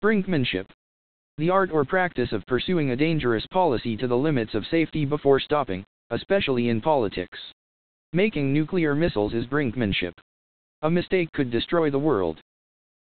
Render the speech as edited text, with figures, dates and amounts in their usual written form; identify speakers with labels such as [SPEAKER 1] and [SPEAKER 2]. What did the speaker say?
[SPEAKER 1] Brinkmanship. The art or practice of pursuing a dangerous policy to the limits of safety before stopping, especially in politics. Making nuclear missiles is brinkmanship. A mistake could destroy the world.